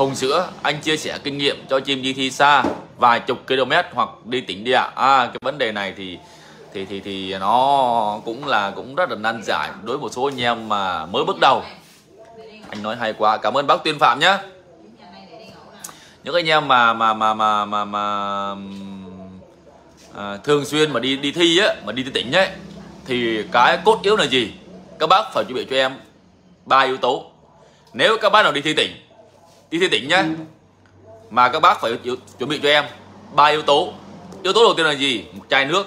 Hùng Sữa, anh chia sẻ kinh nghiệm cho chim đi thi xa vài chục km hoặc đi tỉnh địa. Cái vấn đề này thì nó cũng rất là nan giải đối với một số anh em mà mới bước đầu. Anh nói hay quá, cảm ơn bác Tuyên Phạm nhé. Những anh em thường xuyên mà đi thi á, mà đi tỉnh ấy, thì cái cốt yếu là gì? Các bác phải chuẩn bị cho em 3 yếu tố. Nếu các bác nào đi thi tỉnh nhé, mà các bác phải chuẩn bị cho em 3 yếu tố. Yếu tố đầu tiên là gì? Một chai nước.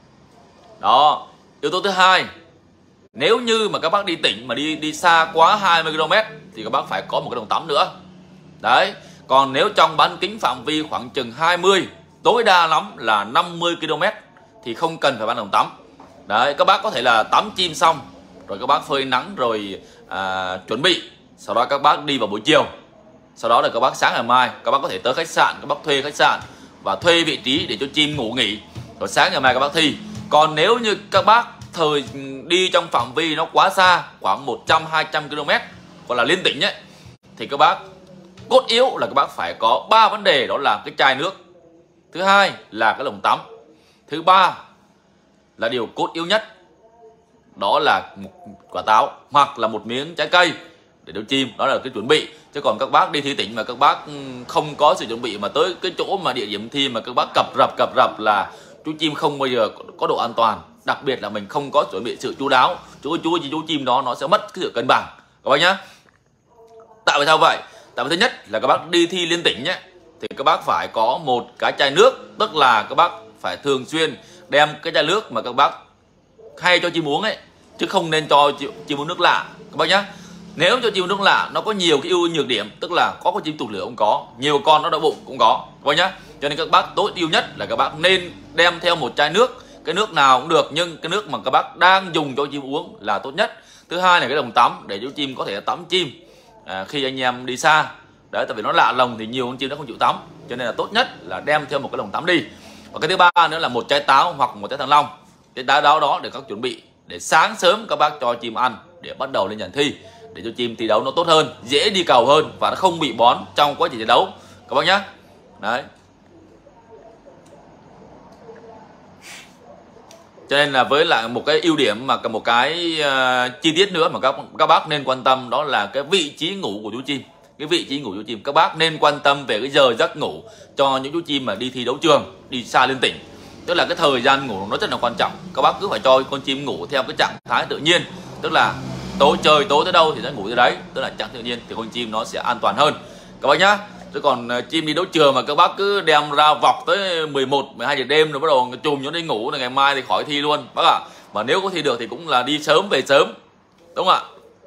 Đó. Yếu tố thứ hai, nếu như mà các bác đi tỉnh mà đi xa quá 20 km thì các bác phải có một cái đồng tắm nữa. Đấy. Còn nếu trong bán kính phạm vi khoảng chừng 20, tối đa lắm là 50 km thì không cần phải bán đồng tắm. Đấy, các bác có thể là tắm chim xong rồi các bác phơi nắng rồi chuẩn bị, sau đó các bác đi vào buổi chiều. Sau đó là các bác sáng ngày mai các bác có thể tới khách sạn, các bác thuê khách sạn và thuê vị trí để cho chim ngủ nghỉ, rồi sáng ngày mai các bác thi. Còn nếu như các bác đi trong phạm vi nó quá xa, khoảng 100-200 km, còn là liên tỉnh ấy, thì các bác cốt yếu là các bác phải có 3 vấn đề, đó là cái chai nước, thứ hai là cái lồng tắm, thứ ba là điều cốt yếu nhất, đó là một quả táo hoặc là một miếng trái cây để cho chim. Đó là cái chuẩn bị. Chứ còn các bác đi thi tỉnh mà các bác không có sự chuẩn bị mà tới cái chỗ mà địa điểm thi mà các bác cập rập là chú chim không bao giờ có độ an toàn. Đặc biệt là mình không có chuẩn bị sự chu đáo, chú chim đó nó sẽ mất cái sự cân bằng các bác nhá. Tại vì sao vậy? Tại vì thứ nhất là các bác đi thi liên tỉnh nhé, thì các bác phải có một cái chai nước, tức là các bác phải thường xuyên đem cái chai nước mà các bác hay cho chim uống ấy, chứ không nên cho chim uống nước lạ các bác nhé. Nếu cho chim uống nước lạ nó có nhiều cái ưu nhược điểm, tức là có con chim tụt lửa cũng có, nhiều con nó đau bụng cũng có các bác nhé. Cho nên các bác tối ưu nhất là các bác nên đem theo một chai nước, cái nước nào cũng được, nhưng cái nước mà các bác đang dùng cho chim uống là tốt nhất. Thứ hai là cái lồng tắm để cho chim có thể tắm chim khi anh em đi xa. Đấy, tại vì nó lạ lồng thì nhiều con chim nó không chịu tắm, cho nên là tốt nhất là đem theo một cái lồng tắm đi. Và cái thứ ba nữa là một trái táo hoặc một trái thanh long. Cái táo đó để các chuẩn bị để sáng sớm các bác cho chim ăn để bắt đầu lên dàn thi, để cho chim thi đấu nó tốt hơn, dễ đi cầu hơn và nó không bị bón trong quá trình thi đấu các bác nhé. Đấy. Cho nên là với lại một cái ưu điểm mà một cái chi tiết nữa mà các bác nên quan tâm, đó là cái vị trí ngủ của chú chim. Cái vị trí ngủ chú chim các bác nên quan tâm về cái giờ giấc ngủ cho những chú chim mà đi thi đấu trường, đi xa liên tỉnh. Tức là cái thời gian ngủ nó rất là quan trọng. Các bác cứ phải cho con chim ngủ theo cái trạng thái tự nhiên, tức là trời tối tới đâu thì nó ngủ tới đấy, tức là trạng tự nhiên, thì con chim nó sẽ an toàn hơn các bác nhá. Chứ còn chim đi đấu trường mà các bác cứ đem ra vọc tới 11-12 giờ đêm rồi bắt đầu chùm nó đi ngủ, là ngày mai thì khỏi thi luôn bác ạ. Mà nếu có thi được thì cũng là đi sớm về sớm, đúng không ạ?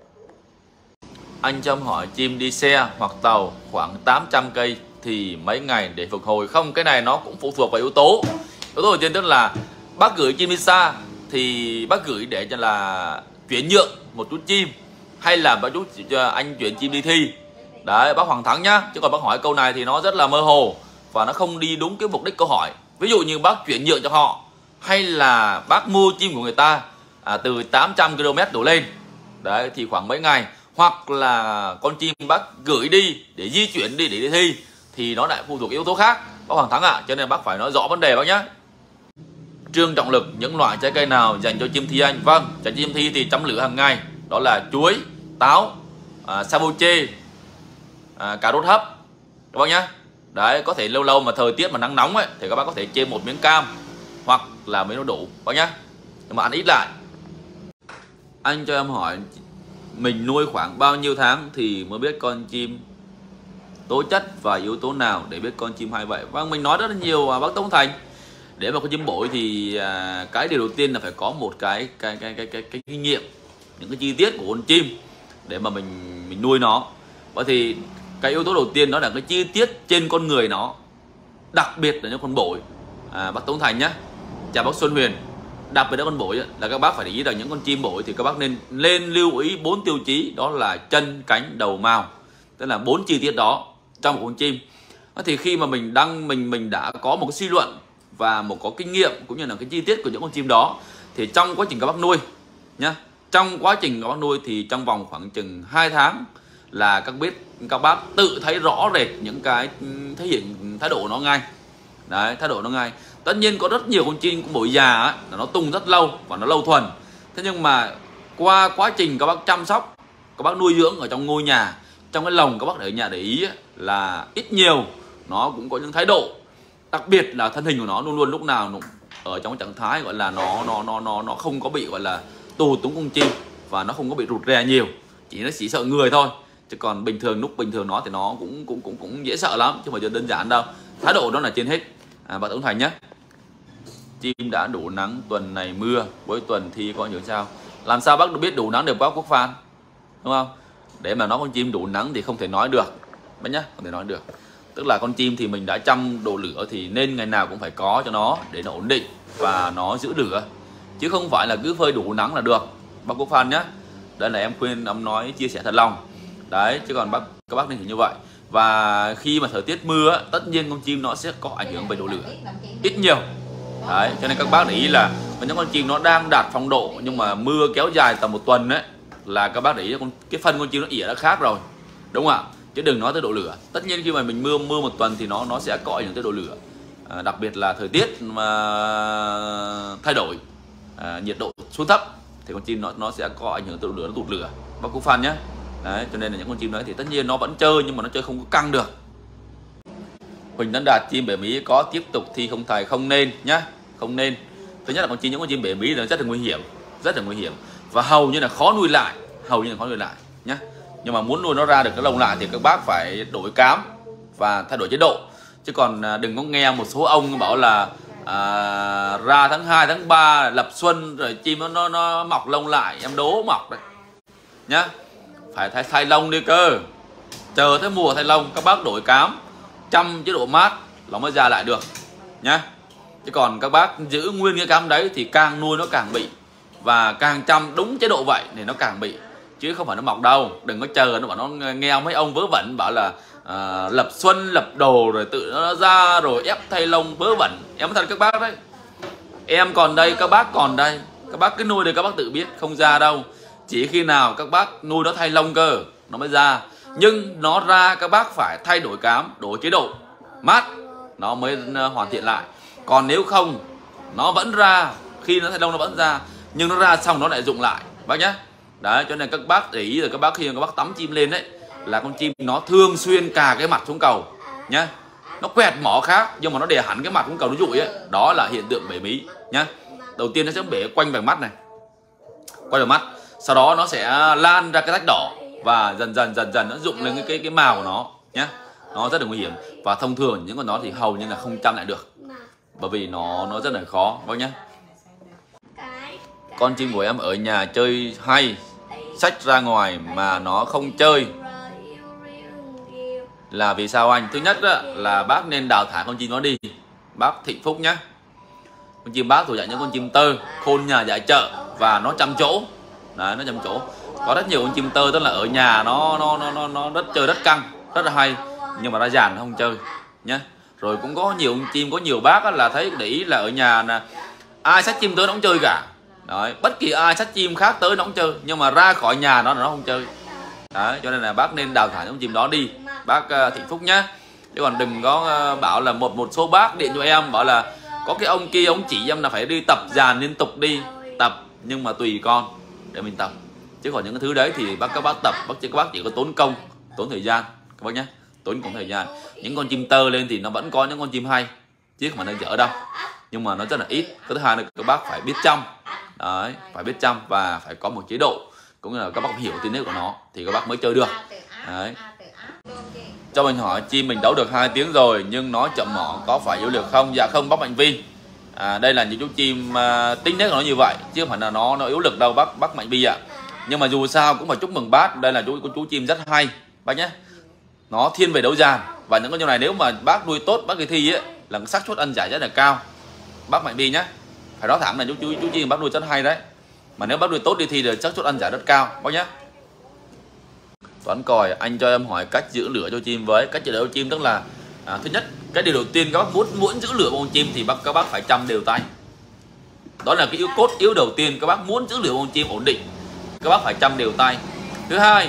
Anh Trâm hỏi chim đi xe hoặc tàu khoảng 800 cây thì mấy ngày để phục hồi? Không, cái này nó cũng phụ thuộc vào yếu tố. Yếu tố đầu tiên tức là bác gửi chim đi xa thì bác gửi để cho là chuyển nhượng một chút chim, hay là anh chuyển chim đi thi. Đấy, bác Hoàng Thắng nhá. Chứ còn bác hỏi câu này thì nó rất là mơ hồ và nó không đi đúng cái mục đích câu hỏi. Ví dụ như bác chuyển nhượng cho họ, hay là bác mua chim của người ta từ 800 km đổ lên, đấy, thì khoảng mấy ngày. Hoặc là con chim bác gửi đi để di chuyển đi để đi thi, thì nó lại phụ thuộc yếu tố khác bác Hoàng Thắng ạ. Cho nên bác phải nói rõ vấn đề bác nhé. Trương Trọng Lực, những loại trái cây nào dành cho chim thi anh? Vâng, cho chim thi thì chấm lửa hàng ngày, đó là chuối, táo, saboche, cà rốt hấp các bác nhé. Đấy, có thể lâu lâu mà thời tiết mà nắng nóng ấy thì các bác có thể chêm một miếng cam hoặc là miếng đu đủ bác nhé, nhưng mà ăn ít lại. Anh cho em hỏi mình nuôi khoảng bao nhiêu tháng thì mới biết con chim tố chất và yếu tố nào để biết con chim hay vậy? Vâng, mình nói rất là nhiều bác Tống Thành. Để mà con chim bội thì cái điều đầu tiên là phải có một cái kinh nghiệm, những cái chi tiết của con chim để mà mình nuôi nó. Vậy thì cái yếu tố đầu tiên đó là cái chi tiết trên con người nó, đặc biệt là những con bội. Bác Tống Thành nhé, chào bác Xuân Huyền. Đặc biệt là con bội là các bác phải để ý là những con chim bội thì các bác nên lưu ý 4 tiêu chí, đó là chân, cánh, đầu, mào, tức là 4 chi tiết đó trong một con chim. Thì khi mà mình đã có một cái suy luận và một có kinh nghiệm cũng như là cái chi tiết của những con chim đó, thì trong quá trình các bác nuôi nhá, trong quá trình các bác nuôi thì trong vòng khoảng chừng 2 tháng là các bác tự thấy rõ rệt những cái thể hiện thái độ nó ngay. Đấy, thái độ nó ngay. Tất nhiên có rất nhiều con chim của bổi già ấy, là nó tung rất lâu và nó lâu thuần. Thế nhưng mà qua quá trình các bác chăm sóc, các bác nuôi dưỡng ở trong ngôi nhà, trong cái lồng các bác ở nhà để ý ấy, là ít nhiều nó cũng có những thái độ, đặc biệt là thân hình của nó luôn luôn lúc nào ở trong trạng thái gọi là nó không có bị gọi là tù túng con chim, và nó không có bị rụt rè nhiều, nó chỉ sợ người thôi. Chứ còn lúc bình thường nó thì nó cũng dễ sợ lắm, chứ không phải đơn giản đâu. Thái độ đó là trên hết. Bác Tuấn Thành nhé. Chim đã đủ nắng, tuần này mưa, cuối tuần thi có những sao? Làm sao bác biết đủ nắng được bác Quốc Phan, đúng không? Để mà nói con chim đủ nắng thì không thể nói được bác nhá, không thể nói được. Tức là con chim thì mình đã chăm độ lửa thì nên ngày nào cũng phải có cho nó để nó ổn định và nó giữ lửa, chứ không phải là cứ phơi đủ nắng là được bác Quốc Phan nhá. Đây là em khuyên, em nói chia sẻ thật lòng đấy, chứ còn các bác nên hiểu như vậy. Và khi mà thời tiết mưa tất nhiên con chim nó sẽ có ảnh hưởng về độ lửa ít nhiều đấy, cho nên các bác để ý là có những con chim nó đang đạt phong độ nhưng mà mưa kéo dài tầm 1 tuần đấy, là các bác để ý cái phân con chim nó ỉa đã khác rồi, đúng không ạ? Chứ đừng nói tới độ lửa. Tất nhiên khi mà mình mưa 1 tuần thì nó sẽ có ảnh hưởng tới độ lửa, đặc biệt là thời tiết mà thay đổi, nhiệt độ xuống thấp thì con chim nó sẽ có ảnh hưởng tới độ lửa, nó tụt lửa bác Quốc Phan nhé. Đấy, cho nên là những con chim đấy thì tất nhiên nó vẫn chơi nhưng mà nó chơi không có căng được. Huỳnh Tấn Đạt, chim bể Mỹ có tiếp tục thi không thầy? Không nên nhá, không nên. Thứ nhất là những con chim bể Mỹ là rất là nguy hiểm, và hầu như là khó nuôi lại, nhá. Nhưng mà muốn nuôi nó ra được cái lồng lại thì các bác phải đổi cám và thay đổi chế độ, chứ còn đừng có nghe một số ông bảo là ra tháng 2, tháng 3 lập xuân rồi chim nó mọc lông lại, em đố mọc đấy nhá. Phải thay lông đi cơ, chờ tới mùa thay lông các bác đổi cám, chăm chế độ mát nó mới ra lại được nhá. Chứ còn các bác giữ nguyên cái cám đấy thì càng nuôi nó càng bị, và càng chăm đúng chế độ vậy thì nó càng bị, chứ không phải nó mọc đâu. Đừng có chờ nó bảo nó nghe mấy ông vớ vẩn bảo là lập xuân lập đồ rồi tự nó ra rồi ép thay lông, vớ vẩn. Em nói thật các bác đấy, em còn đây, các bác còn đây, các bác cứ nuôi để các bác tự biết, không ra đâu. Chỉ khi nào các bác nuôi nó thay lông cơ nó mới ra, nhưng nó ra các bác phải thay đổi cám, đổi chế độ mát nó mới hoàn thiện lại. Còn nếu không nó vẫn ra, khi nó thay lông nó vẫn ra, nhưng nó ra xong nó lại rụng lại bác nhé. Đấy, cho nên các bác để ý rồi, các bác khi các bác tắm chim lên đấy là con chim nó thường xuyên cà cái mặt xuống cầu nhá. Nó quẹt mỏ khác nhưng mà nó để hẳn cái mặt xuống cầu nó rụi ấy, đó là hiện tượng bể Mỹ nhá. Đầu tiên nó sẽ bể quanh vành mắt này, quanh vành mắt, sau đó nó sẽ lan ra cái rách đỏ và dần dần nó rụng lên cái màu của nó nhé. Nó rất là nguy hiểm, và thông thường những con nó thì hầu như là không chăm lại được, bởi vì nó rất là khó bác nhé. Con chim của em ở nhà chơi hay, xách ra ngoài mà nó không chơi là vì sao anh? Thứ nhất là bác nên đào thải con chim nó đi bác Thịnh Phúc nhé. Con chim bác thuộc dạng những con chim tơ khôn nhà dạy chợ và nó chăm chỗ. Đấy, nó chăm chỗ. Có rất nhiều con chim tơ tức là ở nhà nó rất chơi rất căng, rất là hay, nhưng mà ra dàn nó không chơi nhé. Rồi cũng có nhiều con chim, có nhiều bác là thấy để ý là ở nhà là ai xách chim tới nó cũng chơi cả. Đấy, bất kỳ ai xách chim khác tới nó cũng chơi, nhưng mà ra khỏi nhà nó không chơi. Đấy, cho nên là bác nên đào thải những con chim đó đi bác Thịnh Phúc nhé. Chứ còn đừng có bảo là một số bác điện cho em bảo là có cái ông kia ông chỉ em là phải đi tập dàn liên tục, đi tập nhưng mà tùy con để mình tập, chứ còn những cái thứ đấy thì các bác tập các bác chỉ có tốn công, tốn thời gian các bác nhé, tốn công thời gian. Những con chim tơ lên thì nó vẫn có những con chim hay chứ không phải là dở đâu, nhưng mà nó rất là ít. Cái thứ hai là các bác phải biết chăm. Đấy, phải biết chăm và phải có một chế độ, cũng như là các bác hiểu tính nết của nó thì các bác mới chơi được. Đấy. Cho mình hỏi, chim mình đấu được 2 tiếng rồi nhưng nó chậm mỏ có phải yếu liệt không? Dạ không bác Mạnh Vi. Đây là những chú chim tính nết của nó như vậy chứ không phải là nó yếu lực đâu bác Mạnh Vi ạ. Nhưng mà dù sao cũng phải chúc mừng bác, đây là chú chim rất hay bác nhé. Nó thiên về đấu dàn, và những con chim này nếu mà bác nuôi tốt, bác kỳ thi ấy, là xác suất ăn giải rất là cao bác Mạnh Vi nhé. Phải nói thẳng là chú chim bác nuôi rất hay đấy, mà nếu bác nuôi tốt đi thi thì xác suất ăn giải rất cao bác nhé. Toán còi, anh cho em hỏi cách giữ lửa cho chim với. Cách giữ lửa cho chim tức là thứ nhất, cái điều đầu tiên các bác muốn giữ lửa con chim thì các bác phải chăm đều tay. Đó là cái cốt yếu đầu tiên, các bác muốn giữ lửa con chim ổn định các bác phải chăm đều tay. Thứ hai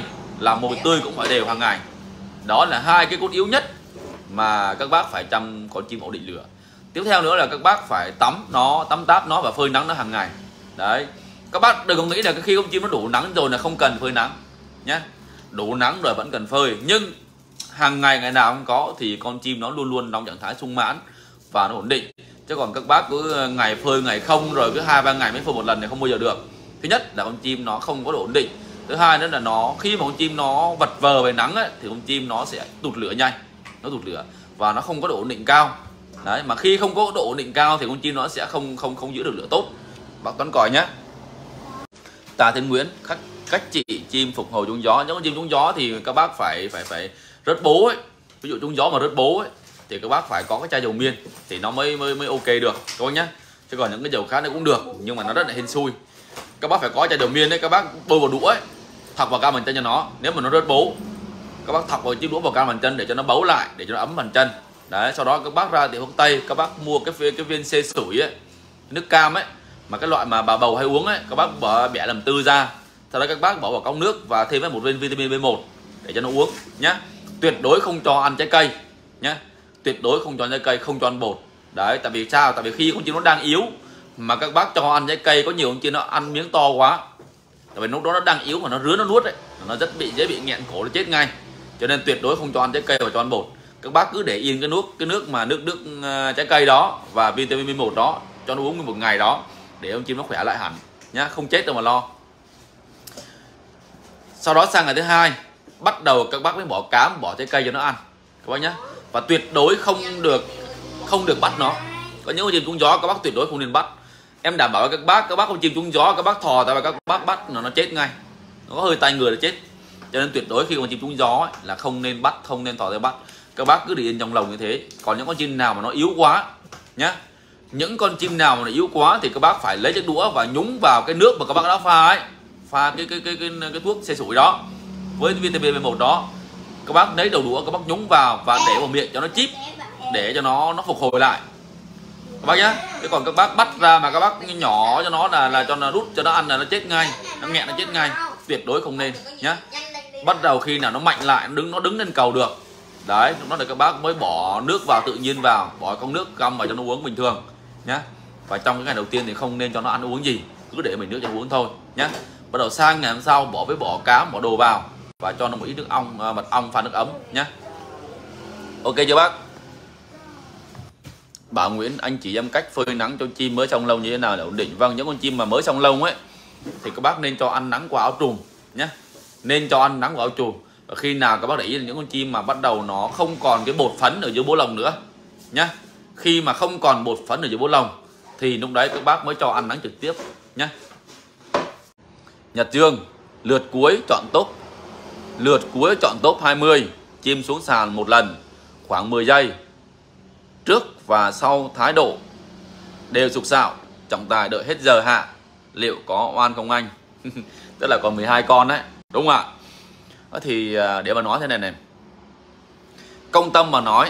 là mồi tươi cũng phải đều hàng ngày. Đó là hai cái cốt yếu nhất mà các bác phải chăm con chim ổ định lửa. Tiếp theo nữa là các bác phải tắm nó, tắm táp nó và phơi nắng nó hàng ngày. Đấy, các bác đừng có nghĩ là khi con chim nó đủ nắng rồi là không cần phơi nắng nhé. Đủ nắng rồi vẫn cần phơi, nhưng hàng ngày ngày nào không có thì con chim nó luôn luôn trong trạng thái sung mãn và nó ổn định. Chứ còn các bác cứ ngày phơi ngày không, rồi cứ 2-3 ngày mới phơi một lần thì không bao giờ được. Thứ nhất là con chim nó không có độ ổn định. Thứ hai nữa là nó khi mà con chim nó vật vờ về nắng ấy, thì con chim nó sẽ tụt lửa nhanh, nó tụt lửa và nó không có độ ổn định cao. Đấy, mà khi không có độ ổn định cao thì con chim nó sẽ không giữ được lửa tốt. Bác toán còi nhé. Tà Thiên Nguyễn, cách trị chim phục hồi trúng gió. Những con chim trúng gió thì các bác phải rớt bố ấy. Ví dụ trúng gió mà rớt bố ấy thì các bác phải có cái chai dầu miên thì nó mới ok được các bác nhé. Chứ còn những cái dầu khác nó cũng được nhưng mà nó rất là hên xui. Các bác phải có chai dầu miên đấy, các bác bôi vào đũa ấy, thọc vào cam bàn chân cho nó. Nếu mà nó rớt bố, các bác thọc vào chiếc đũa vào cam bàn chân để cho nó bấu lại, để cho nó ấm bàn chân. Đấy, sau đó các bác ra tiệm thuốc tây, các bác mua cái viên xê sủi ấy, nước cam ấy, mà cái loại mà bà bầu hay uống ấy, các bác bẻ làm tư ra, sau đó các bác bỏ vào cốc nước và thêm với một viên vitamin B1 để cho nó uống nhé. Tuyệt đối không cho ăn trái cây nhé, tuyệt đối không cho ăn trái cây, không cho ăn bột. Đấy, tại vì sao? Tại vì khi con chim nó đang yếu mà các bác cho ăn trái cây, có nhiều con chim nó ăn miếng to quá, tại vì lúc đó nó đang yếu mà nó rứa nó nuốt ấy, nó rất dễ bị nghẹn cổ, nó chết ngay. Cho nên tuyệt đối không cho ăn trái cây và cho ăn bột. Các bác cứ để yên cái nước mà nước trái cây đó và vitamin B1 đó, cho nó uống nguyên một ngày đó để con chim nó khỏe lại hẳn nhá, không chết đâu mà lo. Sau đó sang ngày thứ hai bắt đầu các bác mới bỏ cám, bỏ trái cây cho nó ăn các bác nhá. Và tuyệt đối không được bắt nó. Có những con chim trúng gió các bác tuyệt đối không nên bắt. Em đảm bảo với các bác con chim trúng gió các bác thò tay và các bác bắt nó chết ngay, nó có hơi tay người là chết. Cho nên tuyệt đối khi con chim trúng gió ấy, là không nên bắt, không nên thò tay bắt. Các bác cứ để yên trong lồng như thế. Còn những con chim nào mà nó yếu quá nhá, những con chim nào mà nó yếu quá thì các bác phải lấy chiếc đũa và nhúng vào cái nước mà các bác đã pha ấy, pha cái thuốc xê sủi đó với vitamin B1 đó. Các bác lấy đầu đũa các bác nhúng vào và để vào miệng cho nó chip, để cho nó phục hồi lại các bác nhá. Chứ còn các bác bắt ra mà các bác nhỏ cho nó là cho nó đút cho nó ăn là nó chết ngay, nó nghẹn nó chết ngay. Tuyệt đối không nên nhá. Bắt đầu khi nào nó mạnh lại, nó đứng lên cầu được, đấy, lúc đó là các bác mới bỏ nước vào tự nhiên vào, bỏ con nước găm vào cho nó uống bình thường nhá. Và trong cái ngày đầu tiên thì không nên cho nó ăn uống gì, cứ để mình nước cho nó uống thôi nhá. Bắt đầu sang ngày hôm sau bỏ cám, bỏ đồ vào và cho nó một ít nước ong, mật ong pha nước ấm nhá. Ok chưa bác? Bảo Nguyễn, anh chỉ em cách phơi nắng cho chim mới xong lông như thế nào để ổn định. Vâng, những con chim mà mới xong lông ấy thì các bác nên cho ăn nắng qua áo trùm nhé, nên cho ăn nắng qua áo trùm. Và khi nào các bác để ý là những con chim mà bắt đầu nó không còn cái bột phấn ở dưới bố lồng nữa nhé, khi mà không còn bột phấn ở dưới bố lồng thì lúc đấy các bác mới cho ăn nắng trực tiếp nhé. Nhật Dương, lượt cuối chọn top 20, chim xuống sàn một lần khoảng 10 giây, trước và sau thái độ đều sục sạo, trọng tài đợi hết giờ hạ, liệu có oan không anh? Tức là còn 12 con đấy, đúng không ạ? Thì để mà nói thế này này, công tâm mà nói,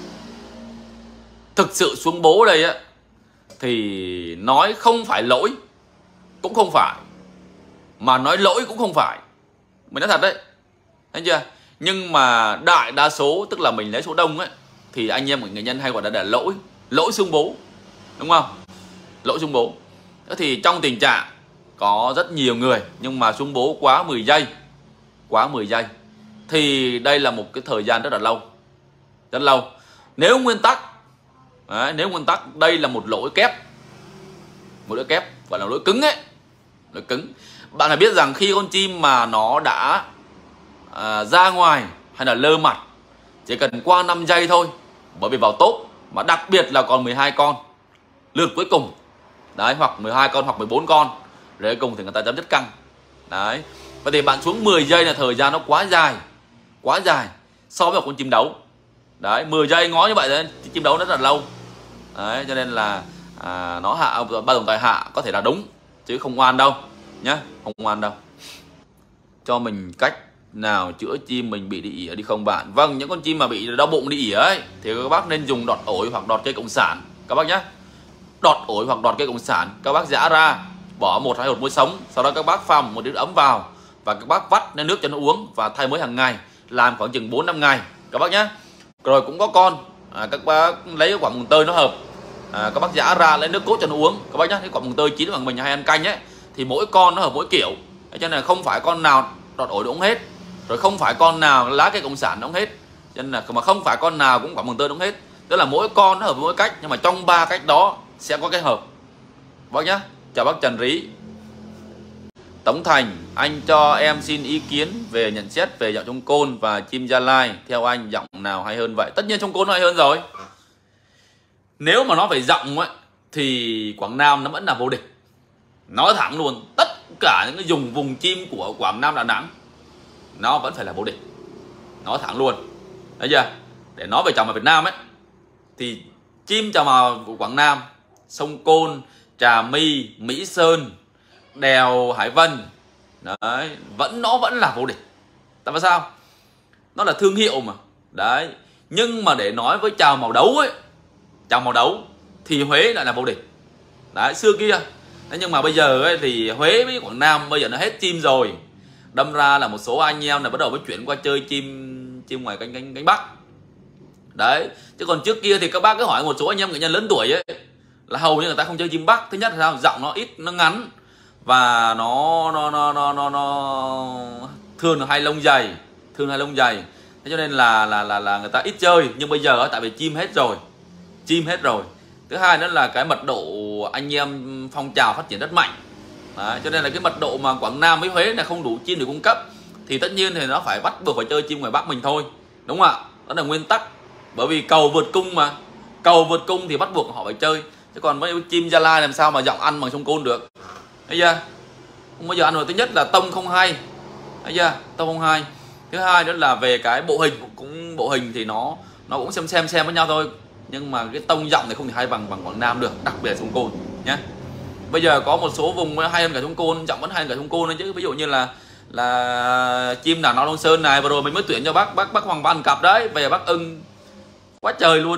thực sự xuống bố đây á thì nói không phải lỗi cũng không phải, mà nói lỗi cũng không phải. Mình nói thật đấy, thấy chưa? Nhưng mà đại đa số, tức là mình lấy số đông ấy, thì anh em người nhân hay gọi là lỗi xung bố, đúng không? Lỗi xung bố. Thì trong tình trạng có rất nhiều người nhưng mà xung bố quá 10 giây thì đây là một cái thời gian rất là lâu, rất lâu. Nếu nguyên tắc đây là một lỗi kép, gọi là lỗi cứng ấy, lỗi cứng. Bạn phải biết rằng khi con chim mà nó đã ra ngoài hay là lơ mặt, chỉ cần qua 5 giây thôi, bởi vì vào top, mà đặc biệt là còn 12 con lượt cuối cùng đấy, hoặc 12 con hoặc 14 con rồi cuối cùng thì người ta chấm dứt căng đấy. Vậy thì bạn xuống 10 giây là thời gian nó quá dài so với một con chim đấu đấy. 10 giây ngó như vậy đấy, chim đấu rất là lâu đấy, cho nên là nó hạ, ba tổng tài hạ có thể là đúng chứ không oan đâu nhá, không oan đâu. Cho mình cách nào chữa chim mình bị đi ỉa đi không bạn? Vâng, những con chim mà bị đau bụng đi ỉa ấy thì các bác nên dùng đọt ổi hoặc đọt cây cộng sản các bác nhé. Đọt ổi hoặc đọt cây cộng sản các bác giã ra, bỏ 1-2 hột muối sống, sau đó các bác pha một ít ấm vào và các bác vắt lên nước cho nó uống và thay mới hàng ngày, làm khoảng chừng 4-5 ngày các bác nhé. Rồi cũng có con, các bác lấy cái quả mùng tơi nó hợp, các bác giã ra lấy nước cốt cho nó uống các bác nhé. Cái quả mùng tơi chín bằng mình hay ăn canh ấy thì mỗi con nó hợp mỗi kiểu, cho nên là không phải con nào đọt ổi đúng hết, rồi không phải con nào lá cây cộng sản đúng hết, cho nên là mà không phải con nào cũng quả mùng tơi đúng hết, tức là mỗi con nó hợp mỗi cách, nhưng mà trong 3 cách đó sẽ có cái hợp bác nhé. Chào bác Trần Rí. Tống Thành, anh cho em xin ý kiến về nhận xét về giọng Trung Côn và chim Gia Lai, theo anh giọng nào hay hơn vậy? Tất nhiên Trung Côn hay hơn rồi. Nếu mà nó phải giọng ấy thì Quảng Nam nó vẫn là vô địch. Nói thẳng luôn, tất cả những cái vùng chim của Quảng Nam Đà Nẵng nó vẫn phải là vô địch. Nói thẳng luôn. Thấy chưa? Để nói về chào màu Việt Nam ấy thì chim chào màu của Quảng Nam, sông Côn, Trà My, Mỹ Sơn, đèo Hải Vân đấy, nó vẫn là vô địch. Tại vì sao? Nó là thương hiệu mà. Đấy. Nhưng mà để nói với chào màu đấu ấy, chào màu đấu thì Huế lại là vô địch. Đấy, xưa kia. Thế nhưng mà bây giờ ấy, thì Huế với Quảng Nam bây giờ nó hết chim rồi. Đâm ra là một số anh em là bắt đầu mới chuyển qua chơi chim ngoài cánh Bắc. Đấy, chứ còn trước kia thì các bác cứ hỏi một số anh em nghệ nhân lớn tuổi ấy là hầu như người ta không chơi chim Bắc. Thứ nhất là sao? Giọng nó ít, nó ngắn và nó thường là hay lông dày, thế cho nên là người ta ít chơi. Nhưng bây giờ tại vì chim hết rồi. Thứ hai nữa là cái mật độ anh em phong trào phát triển rất mạnh. Đấy, cho nên là cái mật độ mà Quảng Nam với Huế là không đủ chim để cung cấp thì tất nhiên thì nó phải bắt buộc phải chơi chim ngoài Bắc mình thôi, đúng không ạ? Đó là nguyên tắc, bởi vì cầu vượt cung mà, cầu vượt cung thì bắt buộc họ phải chơi. Chứ còn với chim Gia Lai làm sao mà giọng ăn bằng sông Côn được, thấy chưa? Không bao giờ ăn rồi. Thứ nhất là tông không hay, thấy chưa? Tông không hay. Thứ hai nữa là về cái bộ hình thì nó cũng xem với nhau thôi, nhưng mà cái tông giọng thì không thể hay bằng Quảng Nam được, đặc biệt là sông Côn nhé. Bây giờ có một số vùng hay hơn cả sông Côn, giọng vẫn hay hơn cả sông Côn đấy chứ. Ví dụ như là chim Đà Nẵng Long Sơn này, vừa rồi mình mới tuyển cho bác Hoàng Văn cặp đấy, bây giờ bác ưng quá trời luôn.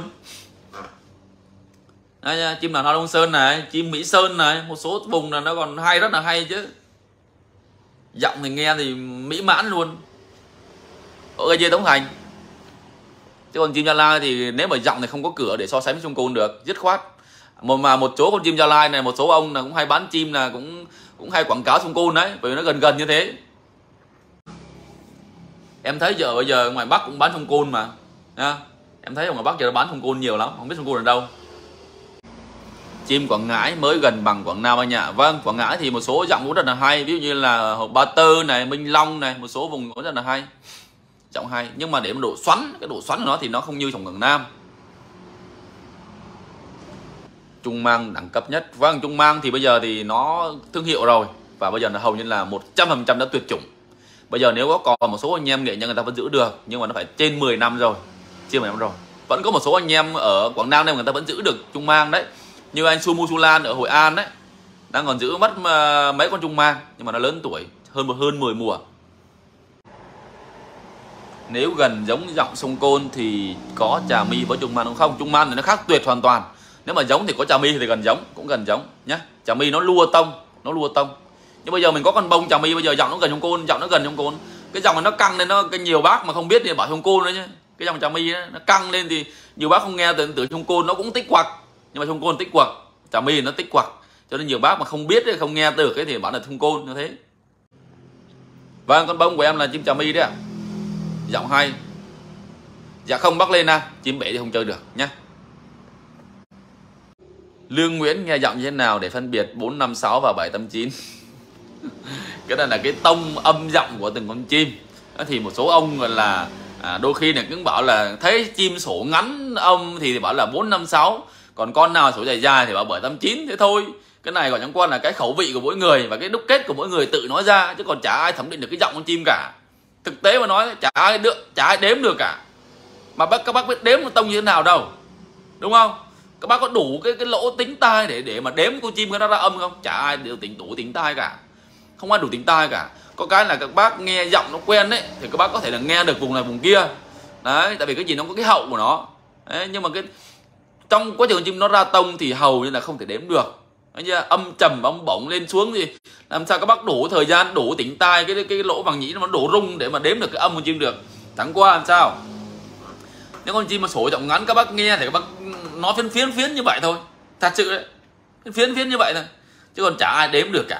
Đấy, chim Đà Nẵng Long Sơn này, chim Mỹ Sơn này, một số vùng là nó còn hay, rất là hay chứ. Giọng thì nghe thì mỹ mãn luôn. Ok chưa Tống Thành? Chứ còn chim Gia Lai thì nếu mà giọng thì không có cửa để so sánh với sông Côn được, dứt khoát. Mà một số con chim Gia Lai này, một số ông là cũng hay bán chim là cũng hay quảng cáo sông Côn đấy, bởi vì nó gần như thế. Em thấy bây giờ ngoài Bắc cũng bán sông Côn mà nha. Em thấy ở ngoài Bắc giờ bán sông Côn nhiều lắm, không biết sông Côn ở đâu. Chim Quảng Ngãi mới gần bằng Quảng Nam anh ạ. Vâng, Quảng Ngãi thì một số giọng cũng rất là hay, ví dụ như là Ba Tơ này, Minh Long này, một số vùng cũng rất là hay, giọng hay. Nhưng mà để độ xoắn, cái độ xoắn của nó thì nó không như trong Quảng Nam. Trung Mang đẳng cấp nhất. Vâng, Trung Mang thì bây giờ thì nó thương hiệu rồi, và bây giờ là hầu như là 100% đã tuyệt chủng. Bây giờ nếu có còn một số anh em nghệ nhân người ta vẫn giữ được, nhưng mà nó phải trên 10 năm rồi, trên 10 năm rồi. Vẫn có một số anh em ở Quảng Nam đây người ta vẫn giữ được Trung Mang đấy, như anh Sumu Sulan ở Hội An đấy, đang còn giữ mất mấy con Trung Mang, nhưng mà nó lớn tuổi hơn 10 mùa. Nếu gần giống giọng sông Côn thì có Trà My với Trung Mang không? Trung Mang thì nó khác tuyệt hoàn toàn. Nếu mà giống thì có Trà My thì cũng gần giống nhé. Trà My nó lua tông. Nhưng bây giờ mình có con bông Trà My, bây giờ giọng nó gần sông Côn, cái giọng này nó căng lên, cái nhiều bác mà không biết thì bảo sông Côn đấy chứ. Cái dòng Trà My nó căng lên thì nhiều bác không nghe từ sông Côn nó cũng tích quặc, nhưng mà sông Côn tích quặc, Trà My nó tích quặc, cho nên nhiều bác mà không biết không nghe từ cái thì bảo là sông Côn như thế. Vâng, con bông của em là chim Trà My đấy ạ. Giọng hay. Dạ không bác lên chim bể thì không chơi được nhé. Lương Nguyễn nghe giọng như thế nào để phân biệt 456 và 789? Cái này là cái tông âm giọng của từng con chim. Thì một số ông là đôi khi là cũng bảo là thấy chim sổ ngắn âm thì bảo là 456, còn con nào sổ dài dài thì bảo 789, thế thôi. Cái này còn chẳng qua là cái khẩu vị của mỗi người và cái đúc kết của mỗi người tự nói ra, chứ còn chả ai thẩm định được cái giọng con chim cả. Thực tế mà nói chả ai đếm được cả. Mà các bác biết đếm con tông như thế nào đâu, đúng không? Các bác có đủ cái lỗ tính tai để mà đếm con chim nó ra âm không? Chả ai đều đủ tính tai cả, không ai đủ tính tai cả. Có cái là các bác nghe giọng nó quen đấy thì các bác có thể là nghe được vùng này vùng kia đấy, tại vì cái gì nó có cái hậu của nó đấy. Nhưng mà cái trong quá trình chim nó ra tông thì hầu như là không thể đếm được Thấy chưa? Âm trầm bóng bổng lên xuống thì làm sao các bác đủ thời gian, đủ tỉnh tai cái lỗ màng nhĩ nó đủ rung để mà đếm được cái âm con chim được. Chẳng qua làm sao? Nếu con chim mà sổ giọng ngắn các bác nghe thì các bác nói phiến như vậy thôi. Thật sự đấy. Phiến như vậy thôi. Chứ còn chả ai đếm được cả.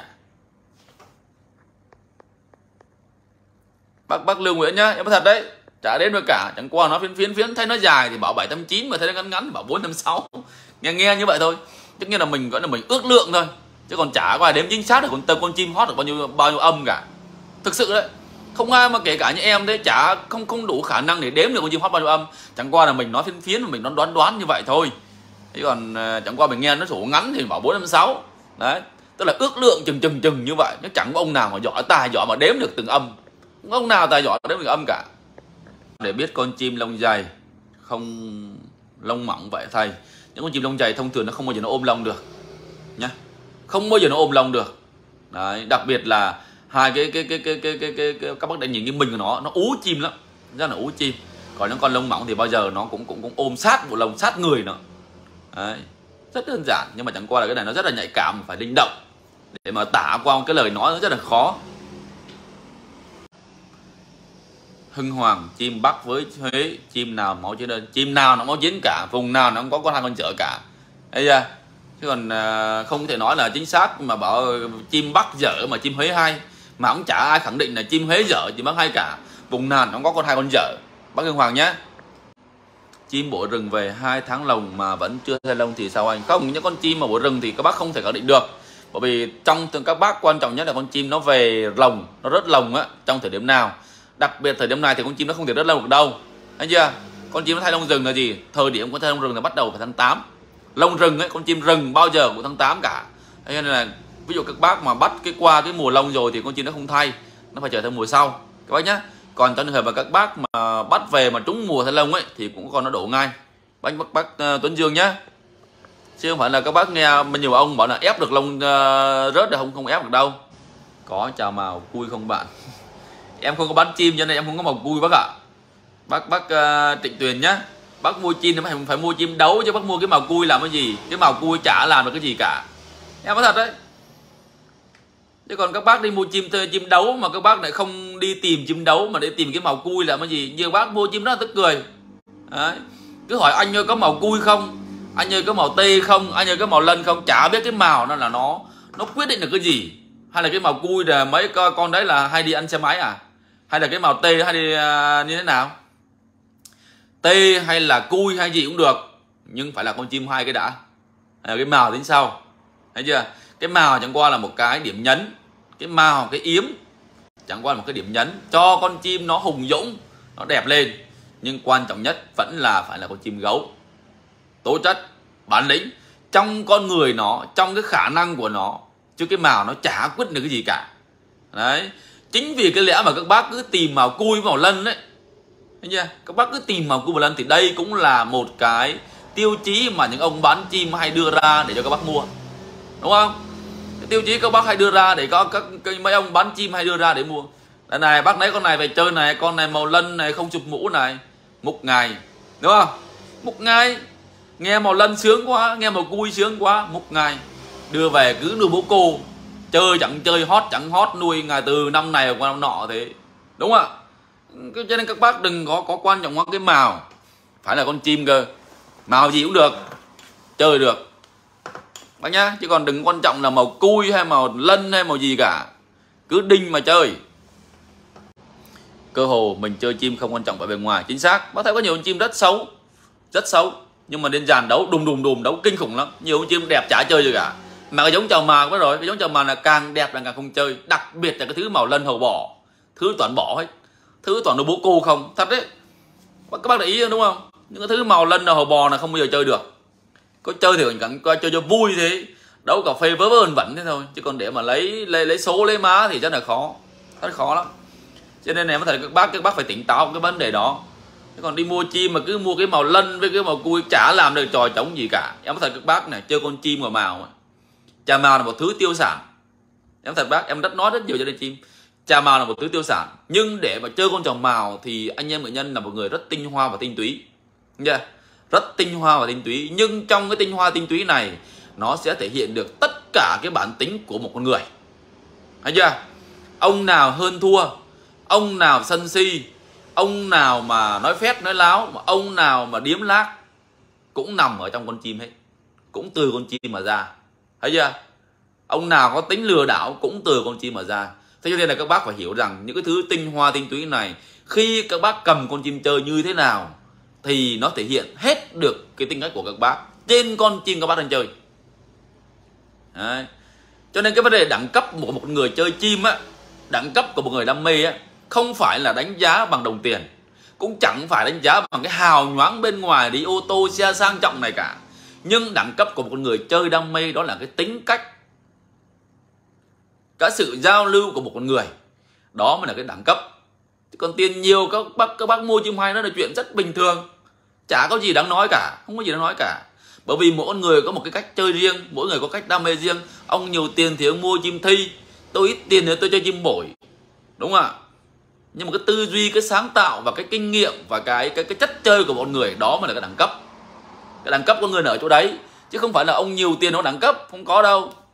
Bác Lưu Nguyễn nhá, em nói thật đấy, chả đếm được cả. Chẳng qua nó phiến thấy nó dài thì bảo 789, mà thấy nó ngắn thì bảo 456. Nghe như vậy thôi. Tất nhiên là mình vẫn là mình ước lượng thôi. Chứ còn chả có ai đếm chính xác được con chim hót được bao nhiêu âm cả. Thực sự đấy. Không ai mà kể cả như em đấy, chả không đủ khả năng để đếm được con chim hót bao nhiêu âm. Chẳng qua là mình nói phiến mà mình nó đoán như vậy thôi. Chứ còn chẳng qua mình nghe nó sổ ngắn thì bảo 456. Đấy, tức là ước lượng chừng như vậy. Nhưng chẳng có ông nào mà giỏi tài giỏi mà đếm được từng âm. Không có ông nào tài giỏi đếm được âm cả. Để biết con chim lông dày không lông mỏng vậy thầy, những con chim lông dày thông thường nó không bao giờ nó ôm lông được nhá, không bao giờ nó ôm lông được. Đấy, đặc biệt là hai cái các bác đã nhìn cái mình của nó ú chim lắm, rất là ú chim. Còn những con lông mỏng thì bao giờ nó cũng ôm sát bộ lông, sát người nó. Đấy, rất đơn giản, nhưng mà chẳng qua là cái này nó rất là nhạy cảm, phải linh động để mà tả qua cái lời nói nó rất là khó. Hưng Hoàng, chim Bắc với Huế, chim nào máu chiến đơn, chim nào nó máu chiến cả, vùng nào nó cũng có con hai con chợ cả. Thấy chưa? Chứ còn không thể nói là chính xác mà bảo chim Bắc dở mà chim Huế hay, mà cũng chả ai khẳng định là chim Huế dở chim Bắc hay cả. Vùng nào nó cũng có con hai con dở. Bác Hưng Hoàng nhé. Chim bổ rừng về 2 tháng lồng mà vẫn chưa thay lông thì sao anh? Không, những con chim mà bổ rừng thì các bác không thể khẳng định được. Bởi vì trong từng các bác quan trọng nhất là con chim nó về lồng, nó rớt lồng á trong thời điểm nào. Đặc biệt thời điểm này thì con chim nó không thể rớt lông được đâu. Thấy chưa? Con chim nó thay lông rừng là gì? Thời điểm con thay lông rừng là bắt đầu phải tháng 8. Lông rừng ấy, con chim rừng bao giờ cũng tháng 8 cả. Thế nên là ví dụ các bác mà bắt qua cái mùa lông rồi thì con chim nó không thay, nó phải chờ thêm mùa sau các bác nhá. Còn trong trường hợp mà các bác mà bắt về mà trúng mùa thay lông ấy thì cũng còn nó đổ ngay. Bác Tuấn Dương nhá. Chứ không phải là các bác nghe nhiều ông bảo là ép được lông rớt là không ép được đâu. Có chào màu cui không bạn? Em không có bán chim cho nên em không có màu cui bác ạ. Bác Trịnh Tuyền nhá. Bác mua chim thì phải mua chim đấu, chứ bác mua cái màu cui làm cái gì? Cái màu cui chả làm được cái gì cả. Em nói thật đấy. Chứ còn các bác đi mua chim đấu mà các bác lại không đi tìm chim đấu mà để tìm cái màu cui làm cái gì? Nhiều bác mua chim đó là tức cười. Đấy. Cứ hỏi anh ơi có màu cui không? Anh ơi có màu tê không? Anh ơi có màu lân không? Chả biết cái màu nó là nó quyết định được cái gì. Hay là cái màu cui là mấy con đấy là hay đi ăn xe máy à? Hay là cái màu tê hay đi như thế nào? Tê hay là cui hay gì cũng được, nhưng phải là con chim hai cái đã. Cái màu đến sau. Thấy chưa? Cái màu chẳng qua là một cái điểm nhấn. Cái màu, cái yếm chẳng qua là một cái điểm nhấn cho con chim nó hùng dũng, nó đẹp lên. Nhưng quan trọng nhất vẫn là phải là con chim gấu. Tố chất, bản lĩnh trong con người nó, trong cái khả năng của nó. Chứ cái màu nó chả quyết được cái gì cả. Đấy. Chính vì cái lẽ mà các bác cứ tìm màu cui màu lân đấy. Thấy chưa? Các bác cứ tìm màu cui màu lân thì đây cũng là một cái tiêu chí mà những ông bán chim hay đưa ra để cho các bác mua. Đúng không? Cái tiêu chí các bác hay đưa ra để có mấy ông bán chim hay đưa ra để mua. Đây này, bác lấy con này về chơi này, con này màu lân này, không chụp mũ này, mục ngày. Đúng không? Mục ngày. Nghe màu lân sướng quá, nghe màu cui sướng quá, mục ngày. Đưa về cứ nuôi bố cô, chơi chẳng chơi, hót chẳng hót, nuôi ngày từ năm này qua năm nọ thế. Đúng không ạ? Cho nên các bác đừng có quan trọng quá cái màu. Phải là con chim cơ. Màu gì cũng được, chơi được bác nhá. Chứ còn đừng quan trọng là màu cui hay màu lân hay màu gì cả. Cứ đinh mà chơi. Cơ hồ mình chơi chim không quan trọng phải bề ngoài. Chính xác. Bác thấy có nhiều con chim rất xấu. Rất xấu. Nhưng mà lên dàn đấu đùng đấu kinh khủng lắm. Nhiều con chim đẹp chả chơi gì cả. Mà cái giống chào mào có rồi. Cái giống chào mào là càng đẹp là càng không chơi. Đặc biệt là cái thứ màu lân hầu bò. Thứ toàn bỏ hết. Thứ toàn nó bố cô không. Thật đấy. Các bác để ý đúng không? Những cái thứ màu lân hầu bò là không bao giờ chơi được. Có chơi thì chẳng coi chơi cho vui thế. Đấu cà phê vớ vẩn vẩn thế thôi. Chứ còn để mà lấy số lấy má thì rất là khó. Rất khó lắm. Cho nên em thấy các bác phải tỉnh táo cái vấn đề đó. Chứ còn đi mua chim mà cứ mua cái màu lân với cái màu cui chả làm được trò trống gì cả. Em thấy các bác này chơi con chim màu. Chà màu là một thứ tiêu sản. Em thật bác, em nói rất nhiều cho nên chim. Chà màu là một thứ tiêu sản. Nhưng để mà chơi con chào màu thì anh em nghệ nhân là một người rất tinh hoa và tinh túy. Rất tinh hoa và tinh túy. Nhưng trong cái tinh hoa tinh túy này nó sẽ thể hiện được tất cả cái bản tính của một con người. Thấy chưa? Ông nào hơn thua, ông nào sân si, ông nào mà nói phét nói láo, ông nào mà điếm lác cũng nằm ở trong con chim hết, cũng từ con chim mà ra. Thấy chưa? Ông nào có tính lừa đảo cũng từ con chim mà ra. Thế cho nên là các bác phải hiểu rằng những cái thứ tinh hoa tinh túy này, khi các bác cầm con chim chơi như thế nào thì nó thể hiện hết được cái tính cách của các bác trên con chim các bác đang chơi. Đấy. Cho nên cái vấn đề đẳng cấp của một người chơi chim á, đẳng cấp của một người đam mê á, không phải là đánh giá bằng đồng tiền, cũng chẳng phải đánh giá bằng cái hào nhoáng bên ngoài đi ô tô xe sang trọng này cả. Nhưng đẳng cấp của một con người chơi đam mê đó là cái tính cách, cái sự giao lưu của một con người, đó mới là cái đẳng cấp. Còn tiền nhiều các bác mua chim hay, nó là chuyện rất bình thường, chả có gì đáng nói cả, không có gì đáng nói cả. Bởi vì mỗi người có một cái cách chơi riêng, mỗi người có cách đam mê riêng. Ông nhiều tiền thì ông mua chim thi, tôi ít tiền thì tôi chơi chim bổi, đúng không ạ? Nhưng mà cái tư duy, cái sáng tạo và cái kinh nghiệm và cái chất chơi của một người, đó mới là cái đẳng cấp. Cái đẳng cấp của người ở chỗ đấy, chứ không phải là ông nhiều tiền nó đẳng cấp, không có đâu.